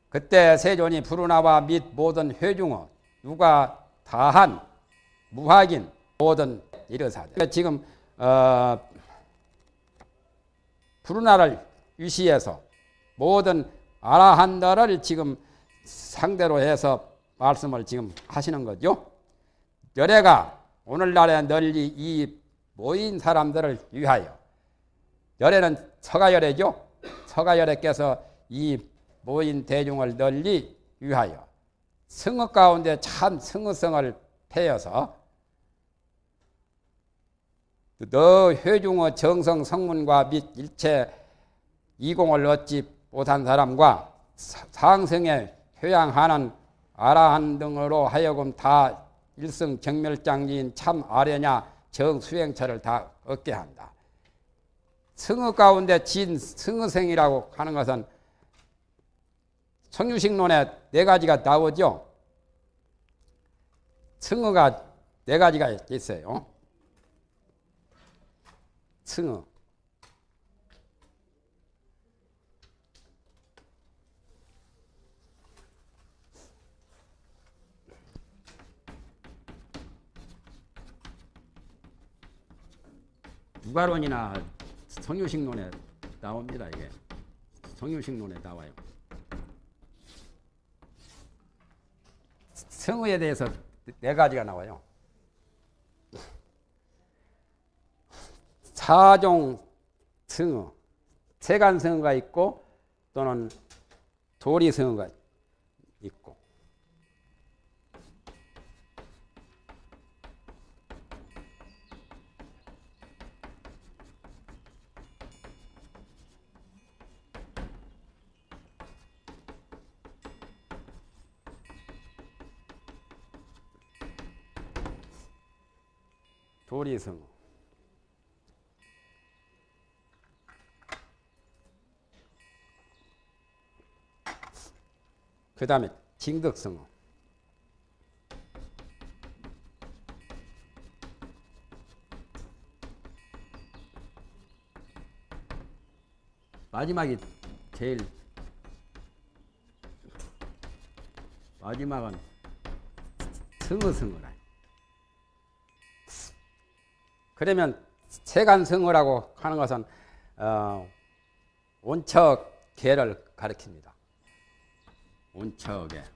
그때 세존이 부르나와 및 모든 회중어 누가 다한 무학인 모든 이르사대. 지금 부르나를 위시해서 모든 아라한들을 지금 상대로 해서 말씀을 지금 하시는 거죠. 열애가 오늘날에 널리 이 모인 사람들을 위하여, 열애는 서가열애죠. 서가열애께서 이 모인 대중을 널리 위하여 승어 가운데 참 승어성을 폐여서 너 회중어 정성 성문과 및 일체 이공을 얻지 못한 사람과 상승에 회양하는 아라한 등으로 하여금 다 일승 정멸장지인 참 아뢰냐 정수행처를 다 얻게 한다. 승어 가운데 진 승어생이라고 하는 것은 성유식론에 네 가지가 나오죠. 승어가 네 가지가 있어요. 승어. 무가론이나 성유식론에 나옵니다. 이게 성유식론에 나와요. 승어에 대해서 네 가지가 나와요. 사종 승어, 세간승어가 있고 또는 도리승어가 있고, 도리승어. 그 다음에 징득승어. 마지막이 제일 마지막은 승어승어라. 그러면 세간승어라고 하는 것은 온척계를 가리킵니다. 온척계.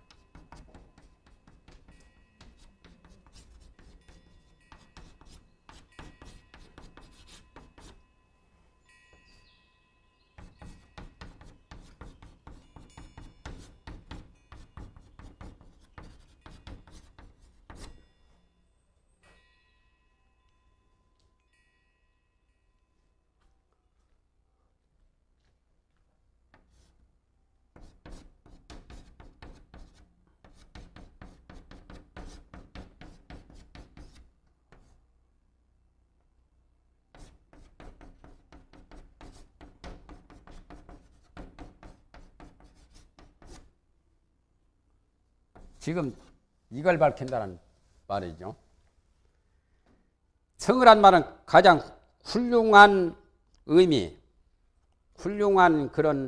지금 이걸 밝힌다는 말이죠. 성을한 말은 가장 훌륭한 의미, 훌륭한 그런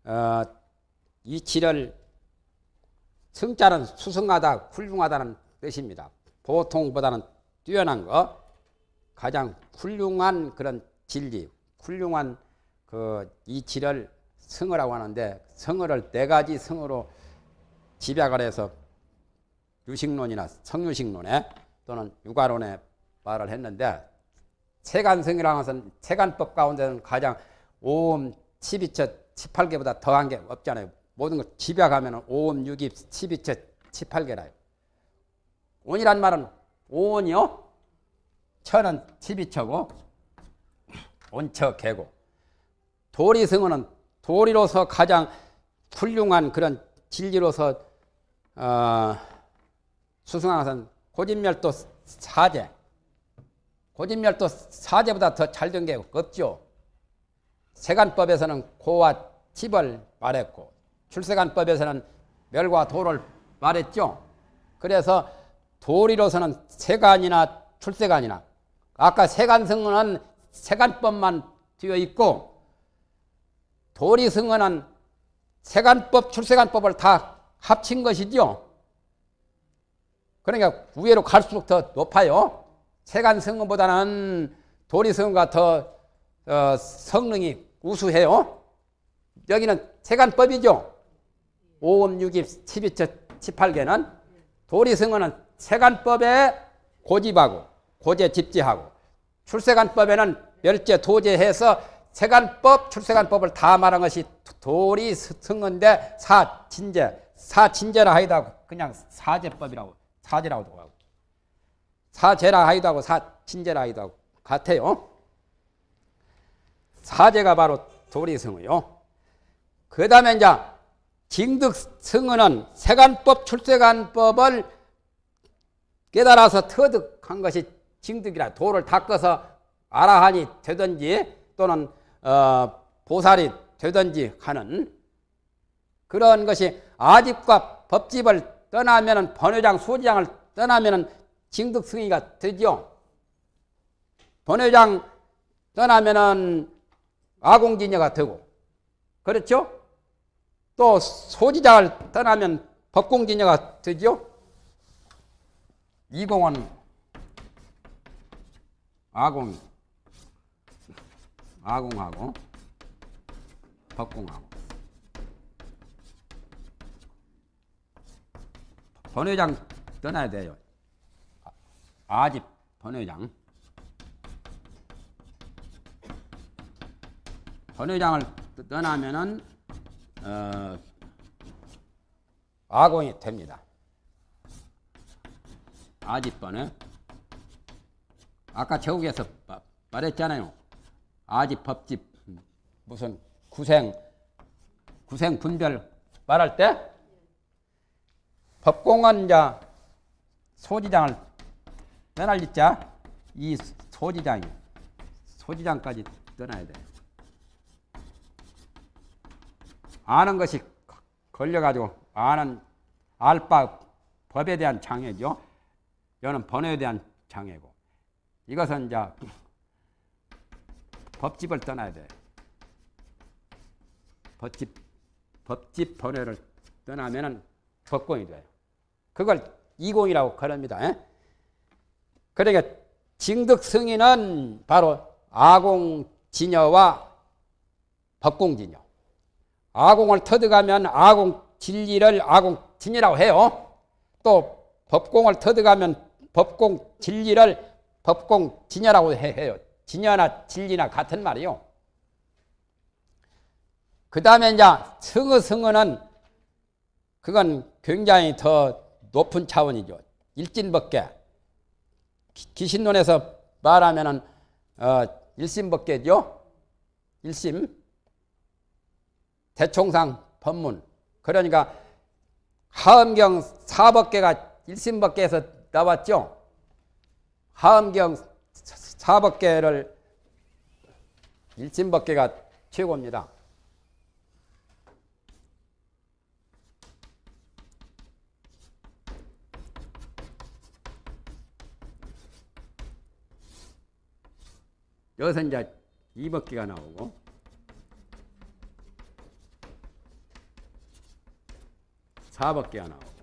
이치를, 성자는 수승하다, 훌륭하다는 뜻입니다. 보통보다는 뛰어난 거, 가장 훌륭한 그런 진리, 훌륭한 그 이치를 성어라고 하는데, 성어를 네 가지 성어로 집약을 해서 유식론이나 성유식론에 또는 유가론에 말을 했는데, 세간성이라는 것은 세간법 가운데는 가장 5음, 12처, 18개보다 더한 게 없잖아요. 모든 걸 집약하면 5음, 6입, 12처, 18개라요. 온이란 말은 온이요, 처는 12처고 온처 개고, 도리성어는 도리로서 가장 훌륭한 그런 진리로서 수승한 것은 고진멸도 사제, 고진멸도 사제보다 더 잘된 게 없죠. 세간법에서는 고와 칩을 말했고, 출세간법에서는 멸과 도를 말했죠. 그래서 도리로서는 세간이나 출세간이나, 아까 세간승어는 세간법만 되어 있고, 도리승어는 세간법, 출세간법을 다 합친 것이죠. 그러니까 위로 갈수록 더 높아요. 세간성은보다는 도리성은과 더 성능이 우수해요. 여기는 세간법이죠. 5음 6입 12처 18개는 도리성은 세간법에 고집하고 고제 집지하고 출세간법에는 멸제 도제해서 세간법 출세간법을 다 말한 것이 도리성인데 사진제라 하기도 그냥 사제법이라고 사제라고도 하고 사제라 하기도 하고 사진제라 하기도 하고 같아요. 사제가 바로 도리성이요. 그 다음에 이제 징득성은 세간법 출세간법을 깨달아서 터득한 것이 징득이라 도를 닦아서 아라한이 되든지 또는 보살이 되든지 하는 그런 것이 아집과 법집을 떠나면은 번외장 소지장을 떠나면은 징득승의가 되죠. 번외장 떠나면은 아공진여가 되고 그렇죠? 또 소지장을 떠나면 법공진여가 되죠. 이공은 아공하고 법공하고 번외장 떠나야 돼요. 아집 번외장. 번외장을 떠나면은 아공이 됩니다. 아집 번외. 아까 제국에서 말했잖아요. 아집, 법집, 무슨 구생 분별 말할 때 법공은 이제 소지장을 떠날 자 이 소지장까지 떠나야 돼. 아는 것이 걸려가지고 아는 알바 법에 대한 장애죠. 이거는 번외에 대한 장애고 이것은 이제 법집을 떠나야 돼. 법집 번외를 떠나면은 법공이 돼요. 그걸 이공이라고 그럽니다. 그러니까 징득승인은 바로 아공진여와 법공진여. 아공을 터득하면 아공진리를 아공진여라고 해요. 또 법공을 터득하면 법공진리를 법공진여라고 해요. 진여나 진리나 같은 말이요. 그 다음에 이제 성은 그건 굉장히 더 높은 차원이죠. 일진법계. 기신론에서 말하면은 일심법계죠. 일심. 대총상 법문. 그러니까 하엄경 사법계가 일심법계에서 나왔죠. 하엄경 사법계를 일심법계가 최고입니다. 여기서 이제 이법계가 나오고 사법계가 나오고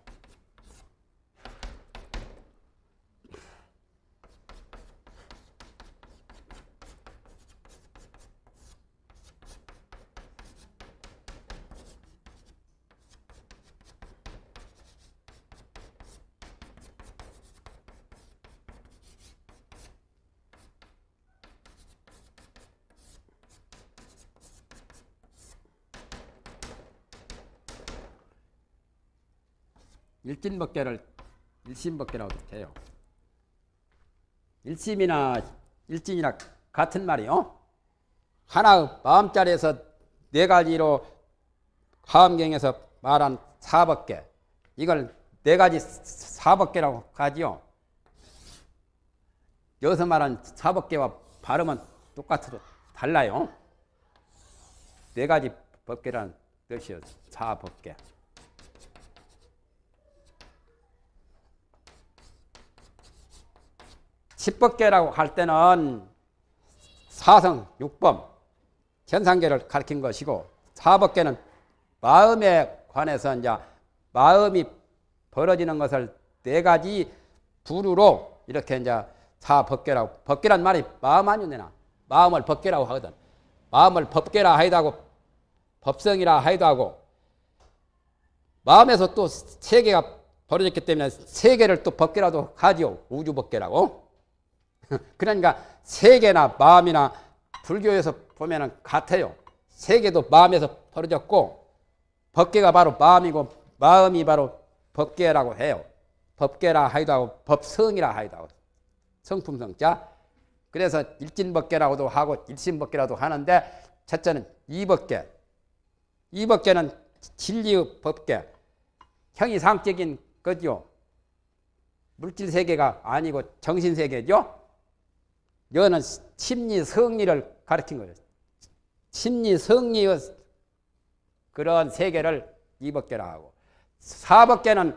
일진법계를 일심법계라고 해요. 일심이나 일진이나 같은 말이요. 하나 마음자리에서 네 가지로 화엄경에서 말한 사법계 이걸 네 가지 사법계라고 하지요. 여기서 말한 사법계와 발음은 똑같아도 달라요. 네 가지 법계라는 뜻이요. 사법계. 십법계라고 할 때는 사성, 육범, 현상계를 가리킨 것이고 사법계는 마음에 관해서 이제 마음이 벌어지는 것을 네 가지 부류로 이렇게 이제 사법계라고, 법계란 말이 마음 아니냐. 마음을 법계라고 하거든. 마음을 법계라 하기도 하고 법성이라 하기도 하고, 마음에서 또 세계가 벌어졌기 때문에 세계를 또 법계라도 하지요. 우주법계라고. 그러니까 세계나 마음이나 불교에서 보면은 같아요. 세계도 마음에서 벌어졌고 법계가 바로 마음이고 마음이 바로 법계라고 해요. 법계라 하기도 하고 법성이라 하기도 하고, 성품성자. 그래서 일진법계라고도 하고 일심법계라도 하는데, 첫째는 이법계. 이법계는 진리의 법계, 형이상적인 거죠. 물질세계가 아니고 정신세계죠. 이거는 심리성리를 가르친 거예요. 심리성리의 그런 세계를 이법계라 하고, 사법계는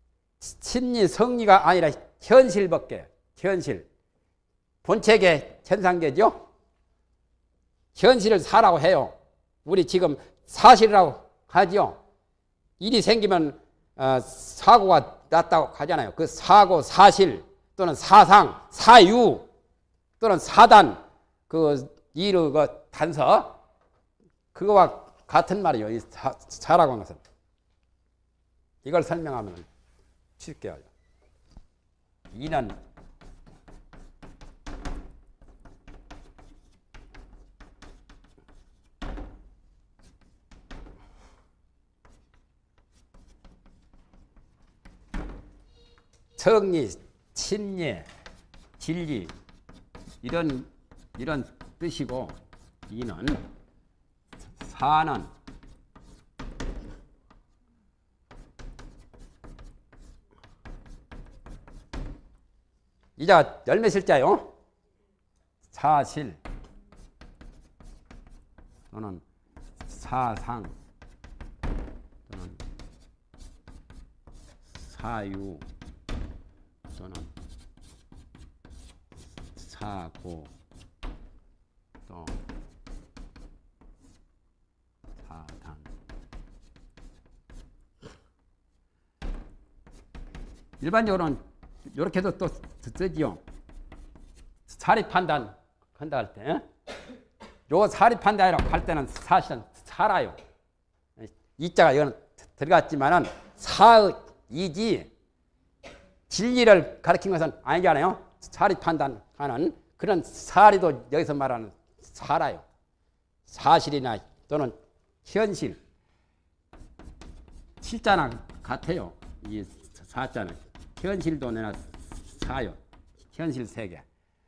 심리성리가 아니라 현실법계, 현실. 본체계 현상계죠. 현실을 사라고 해요. 우리 지금 사실이라고 하죠. 일이 생기면 사고가 났다고 하잖아요. 그 사고, 사실 또는 사상, 사유 또는 사단, 그 일의 그 단서, 그거와 같은 말이에요. 이 사라고 하는 것은. 이걸 설명하면 쉽게 하죠. 이는 정리, 친리, 진리, 이런 뜻이고, 이는 사는 이자 열매실자요. 사실 또는 사상 또는 사유 또는 사고 또 사단. 일반적으로는 이렇게도 또 쓰지요. 사리판단 한다 할 때, 요 사리판단이라고 할 때는 사실은 살아요. 이자가 이거는 들어갔지만은 사이지 진리를 가리킨 것은 아니잖아요. 사리판단하는 그런 사리도 여기서 말하는 살아요. 사실이나 또는 현실, 실자나 같아요. 이 사자는 현실도 내나 사요. 현실 세계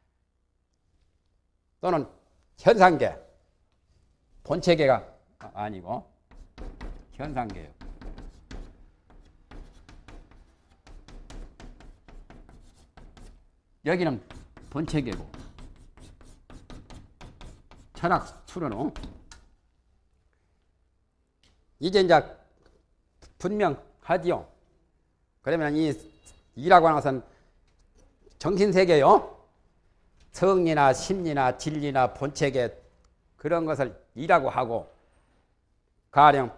또는 현상계, 본체계가 아니고 현상계예요. 여기는 본체계고, 철학 수로는 이제 분명하지요. 그러면 이라고 하는 것은 정신세계요. 성리나 심리나 진리나 본체계, 그런 것을 이라고 하고, 가령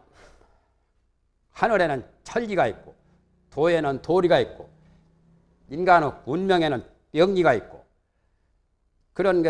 하늘에는 천리가 있고 도에는 도리가 있고 인간의 운명에는 영리가 있고, 그런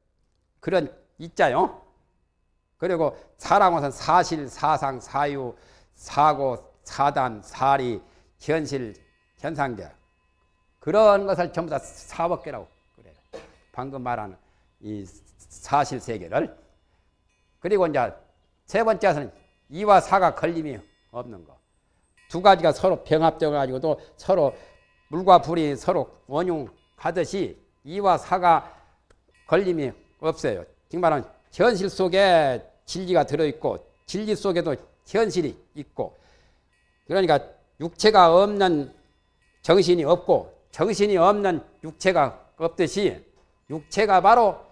있자요. 그리고 사라고 하는 사실, 사상, 사유, 사고, 사단, 사리, 현실, 현상계, 그런 것을 전부 다 사법계라고 그래요. 방금 말하는 이 사실세계를. 그리고 이제 세 번째는 이와 사가 걸림이 없는 거. 두 가지가 서로 병합되어 가지고 또 서로 물과 불이 서로 원흉하듯이 이와 사가 걸림이 없어요. 정말은 현실 속에 진리가 들어있고 진리 속에도 현실이 있고, 그러니까 육체가 없는 정신이 없고 정신이 없는 육체가 없듯이 육체가 바로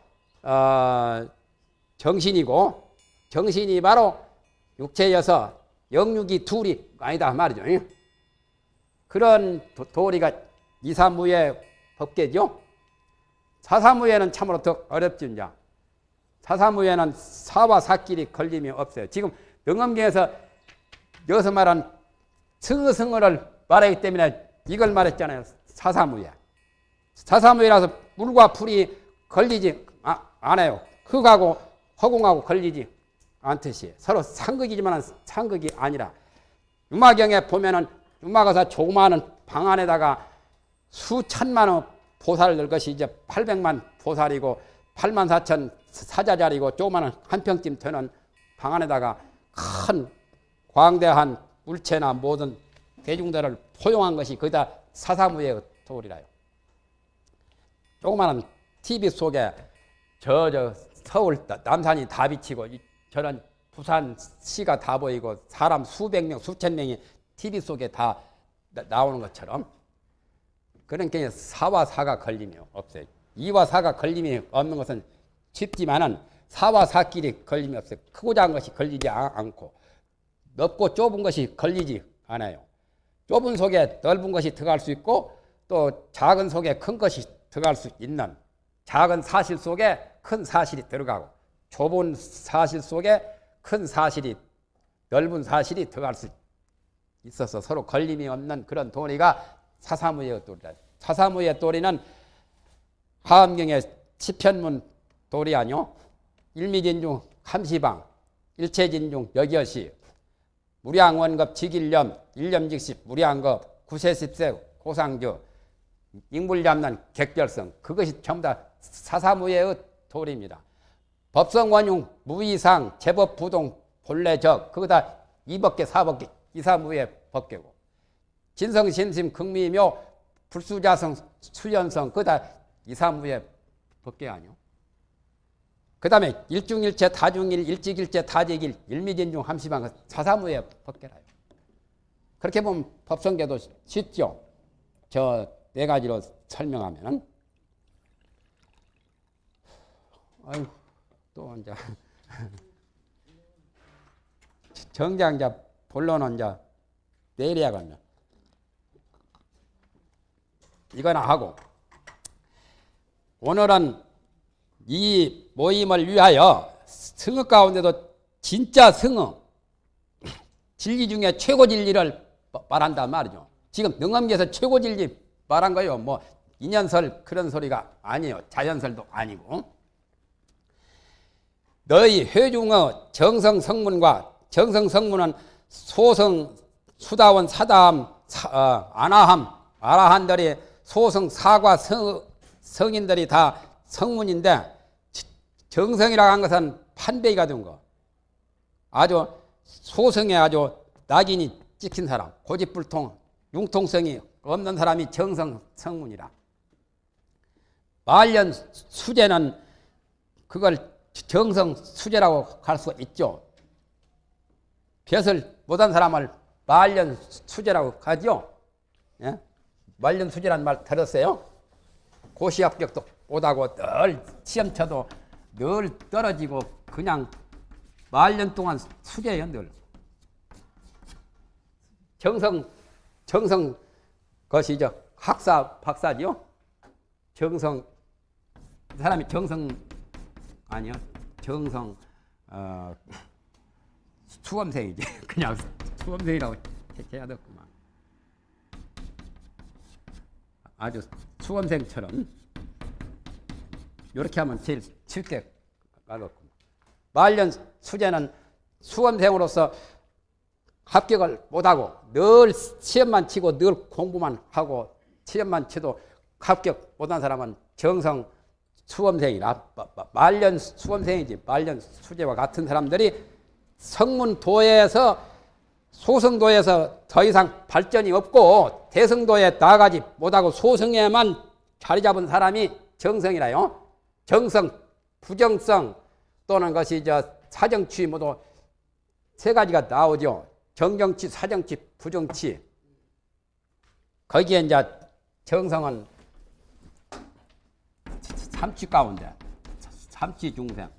정신이고 정신이 바로 육체여서 영육이 둘이 아니다 말이죠. 그런 도리가 이사무의 법계죠. 사사무에는 참으로 더 어렵지. 사사무에는 사와 사끼리 걸림이 없어요. 지금 명엄경에서 여기서 말한 승어를 말하기 때문에 이걸 말했잖아요. 사사무예. 사사무예라서 물과 풀이 걸리지 않아요. 흙하고 허공하고 걸리지 않듯이 서로 상극이지만 상극이 아니라 유마경에 보면은 유마가사 조그마한 방 안에다가 수천만의 보살을 넣을 것이 이제 800만 보살이고 8만 4천 사자자리고 조그마한 한 평쯤 되는 방 안에다가 큰 광대한 물체나 모든 대중들을 포용한 것이 거기다 사사무예 돌이라요. 조그마한 TV 속에 저 서울 남산이 다 비치고 저런 부산시가 다 보이고 사람 수백 명 수천 명이 TV 속에 다 나오는 것처럼 그러니까 사와 사가 걸림이 없어요. 이와 사가 걸림이 없는 것은 쉽지만은 사와 사끼리 걸림이 없어요. 크고 작은 것이 걸리지 않고 넓고 좁은 것이 걸리지 않아요. 좁은 속에 넓은 것이 들어갈 수 있고 또 작은 속에 큰 것이 들어갈 수 있는 작은 사실 속에 큰 사실이 들어가고 좁은 사실 속에 큰 사실이 넓은 사실이 들어갈 수 있어서 서로 걸림이 없는 그런 도리가 사사무예 도리다. 사사무예 도리는 하엄경의 시편문 도리 아니요. 일미진중 함시방 일체진중 여기여시 무량원급 직일념 일념직시 무량급 구세십세 고상주 인물잡는 객결성 그것이 전부 다 사사무예의 도리입니다. 법성원용 무이상 제법부동 본래적 그거 다 이법계 사법계 이사무예 법계고 진성심심 극미묘 불수자성 수연성 그거 다 이사무예 법계 아니요. 그 다음에 일중일체 다중일 일직일체 다직일 일미진중 함시방 사사무예 법계라요. 그렇게 보면 법성계도 쉽죠. 저 네 가지로 설명하면은 아유 또 이제 정작 이제 본론은 이제 내일 해야겠네. 이거나 하고 오늘은 이 모임을 위하여 승어 가운데도 진짜 승어 진리 중에 최고 진리를 말한단 말이죠. 지금 능엄기에서 최고 진리 말한 거예요. 뭐 인연설 그런 소리가 아니에요. 자연설도 아니고 너희 회중의 정성성문과 정성성문은 소성 수다원 사다함 아나함 아라한들이 소성 사과 성인들이 다 성문인데 정성이라고 한 것은 판배기가 된 거. 아주 소성에 아주 낙인이 찍힌 사람 고집불통 융통성이 없는 사람이 정성 성문이라. 말년 수제는 그걸 정성 수제라고 할 수 있죠. 벼슬 못한 사람을 말년 수제라고 하죠. 예? 말년 수제라는 말 들었어요? 고시 합격도 못하고 늘 시험 쳐도 늘 떨어지고 그냥 말년 동안 수제예요. 늘 정성 것이죠. 학사 박사지요. 정성 이 사람이 정성 아니요. 정성 수험생이지. 그냥 수험생이라고 해야 되겠구만. 아주 수험생처럼 이렇게 하면 제일 쉽게 가겠구만. 말년 수제는 수험생으로서 합격을 못하고 늘 시험만 치고 늘 공부만 하고 시험만 치도 합격 못한 사람은 정성 수험생이라 말년 수험생이지. 말년 수제와 같은 사람들이 성문도에서 소성도에서 더 이상 발전이 없고 대성도에 나아가지 못하고 소성에만 자리 잡은 사람이 정성이라요. 정성, 부정성 또는 것이 사정치 모두 세 가지가 나오죠. 정정치, 사정치, 부정치. 거기에 이제 정성은 삼치 가운데 삼치 중생.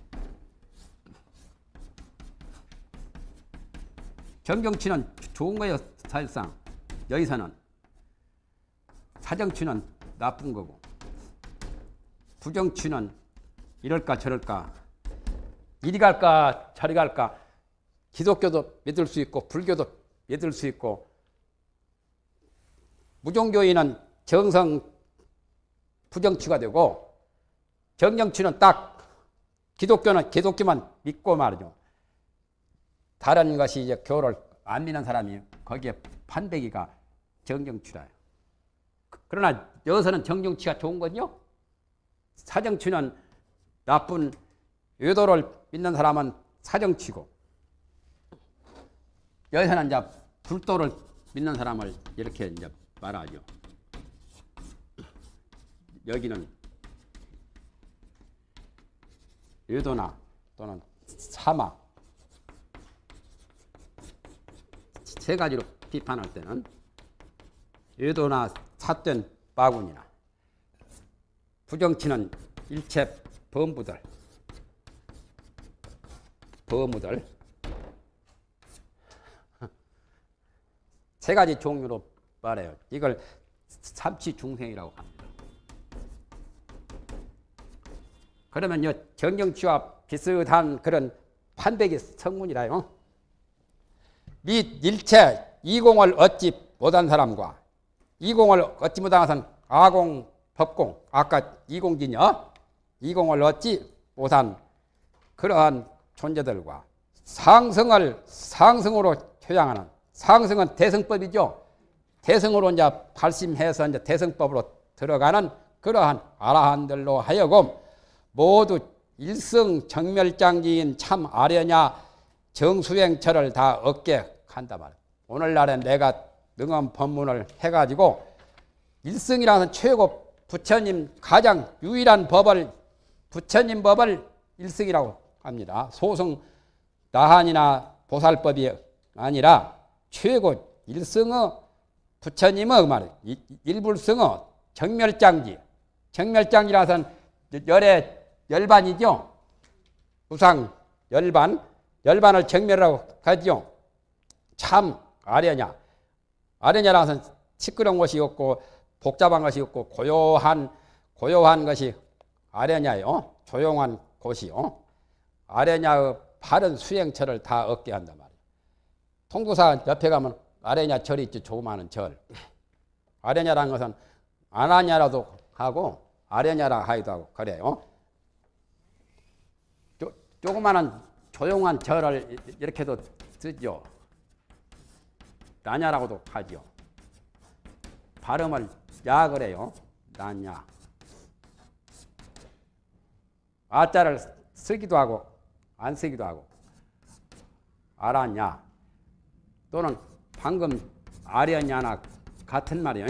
정정치는 좋은 거예요. 사실상 여기서는 사정치는 나쁜 거고 부정치는 이럴까 저럴까 이리 갈까 저리 갈까 기독교도 믿을 수 있고 불교도 믿을 수 있고 무종교인은 정성 부정치가 되고 정정치는 딱 기독교는 기독교만 믿고 말이죠. 다른 것이 이제 교를 안 믿는 사람이 거기에 판배기가 정정치라요. 그러나 여기서는 정정치가 좋은 건요. 사정치는 나쁜 의도를 믿는 사람은 사정치고 여기서는 이제 불도를 믿는 사람을 이렇게 이제 말하죠. 여기는 의도나 또는 사마 세 가지로 비판할 때는 의도나 삿된 바군이나 부정치는 일체 범부들 세 가지 종류로 말해요. 이걸 삼치중생이라고 합니다. 그러면 정정치와 비슷한 그런 판백의 성문이라요. 및 일체 이공을 얻지 못한 사람과 이공을 얻지 못한 것은 아공, 법공, 아까 이공진여 이공을 얻지 못한 그러한 존재들과 상승을 상승으로 표양하는 상승은 대승법이죠. 대승으로 이제 발심해서 이제 대승법으로 들어가는 그러한 아라한들로 하여금 모두 일승정멸장지인 참 아려냐 정수행처를 다 얻게 한다 말이야. 오늘날에 내가 능엄 법문을 해가지고 일승이라는 최고 부처님 가장 유일한 법을 부처님 법을 일승이라고 합니다. 소승 나한이나 보살법이 아니라 최고 일승의 부처님의 말이에요. 일불승의 정멸장지 정멸장지라서는 열의 열반이죠. 우상 열반을 정멸이라고 하죠. 참 아려냐 아려냐라서는 시끄러운 것이 없고 복잡한 것이 없고 고요한 것이 아려냐요. 조용한 곳이요. 아려냐의 바른 수행처를 다 얻게 한단 말이에요. 통도사 옆에 가면 아려냐 절이 있죠. 조그마한 절. 아려냐라는 것은 아나냐라도 하고 아려냐라 하기도 하고 그래요. 조그마한 조용한 절을 이렇게도 쓰죠. 나냐라고도 하죠. 발음을 야 그래요. 나냐. 아자를 쓰기도 하고 안 쓰기도 하고 알았냐 또는 방금 아려냐나 같은 말이에요.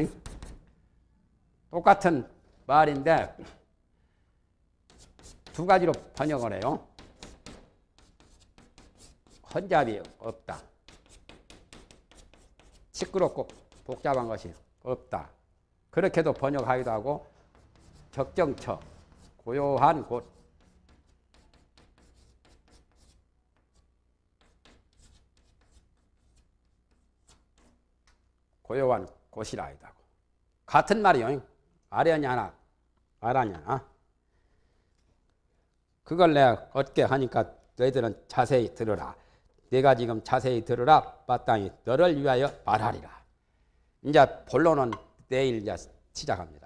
똑같은 말인데 두 가지로 번역을 해요. 혼잡이 없다. 시끄럽고 복잡한 것이 없다. 그렇게도 번역하기도 하고 적정처, 고요한 곳. 고요한 곳이라 하기도 하고. 같은 말이요. 아려냐나 알았냐. 그걸 내가 얻게 하니까 너희들은 자세히 들으라. 내가 지금 자세히 들으라. 마땅히 너를 위하여 말하리라. 이제 본론은 내일 이제 시작합니다.